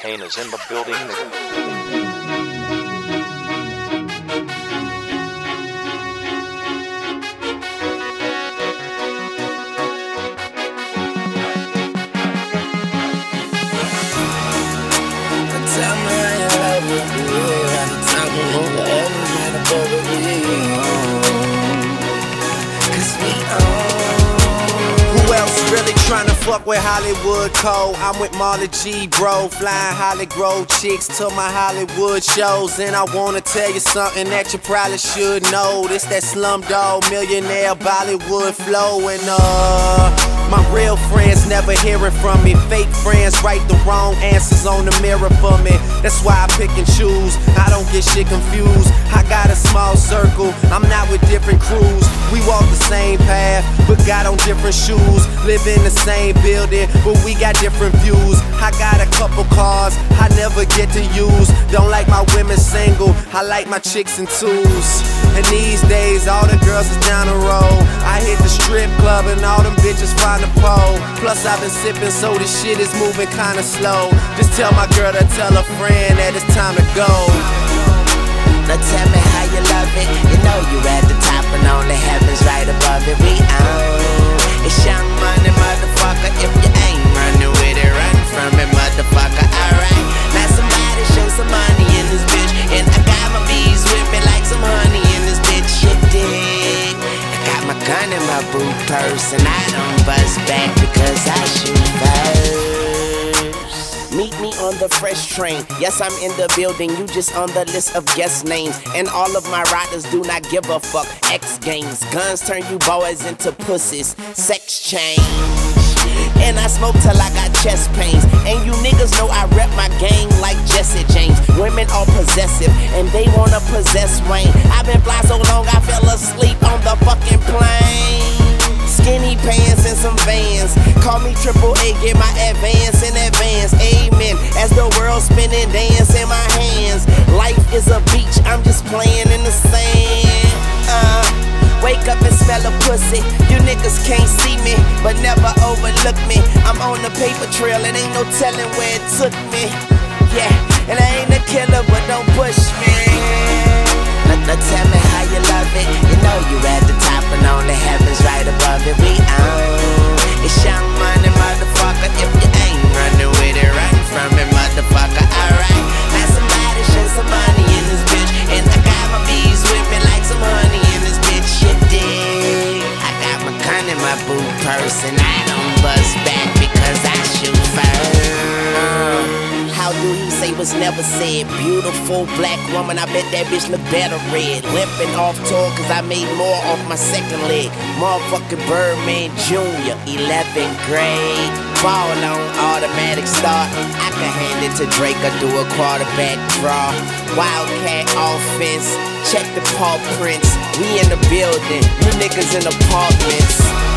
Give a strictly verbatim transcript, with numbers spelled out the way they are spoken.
cocaine is in the building. Who else really tryna fuck with Hollywood Cole? I'm with Marley G, bro, flying Holly Grove chicks to my Hollywood shows. And I wanna tell you something that you probably should know. This that Slumdog Millionaire Bollywood flow. And uh my real friends never hearing from me. Fake friends write the wrong answers on the mirror for me. That's why I pick and choose, I don't get shit confused. I got a small circle, I'm not with different crews. We walk the same path, but got on different shoes. Live in the same building, but we got different views. I got a couple cars I never get to use. Don't like my women single, I like my chicks in twos. And these days all the girls is down the road. I hit the strip club and all them bitches find a pole. Plus I've been sipping, so this shit is moving kinda slow. Just tell my girl to tell a friend that it's time to go. Now tell me how you love it. You know you at the top and only heaven's right above it. We own it's Young Money, motherfucker. If you ain't running with it, run from it, motherfucker. Alright, now somebody show some money in this bitch. And I got my bees with me like some honey in this bitch. Shit dig. I got my gun in my boot purse and I don't bust back because I shoot first. Meet me on the fresh train. Yes, I'm in the building, you just on the list of guest names. And all of my riders do not give a fuck. X Games, guns turn you boys into pussies. Sex change. And I smoke till I got chest pains. And you niggas know I rep my gang like Jesse James. Women are possessive and they wanna possess Wayne. I've been fly so long I fell asleep on the fucking plane. Skinny pants and some Vans. Call me Triple A, get my advance in advance. Amen. As the world spinning, dance in my hands. Life is a beach, I'm just playing in the sand. Uh, wake up and smell a pussy. You niggas can't see me, but never overlook me. I'm on the paper trail, and ain't no telling where it took me. Yeah, and I ain't a killer, but don't push me. Now, now tell me how you love it. You know you at the top and only heaven's right above it. We own it's Young Money, motherfucker. If you ain't running with it, run from it, motherfucker. Alright, now somebody show some money in this bitch. And I got my bees with me like some honey in this bitch. Shit dig. I got my gun in my boot purse and I don't bust back because I shoot first. Uh, How do he say what's never said? Beautiful black woman, I bet that bitch look better red. Limping off tour cause I made more off my second leg. Motherfucking Birdman Junior, eleventh grade. Ball on automatic start. I can hand it to Drake or do a quarterback draw. Wildcat offense, check the paw prints. We in the building, you niggas in apartments.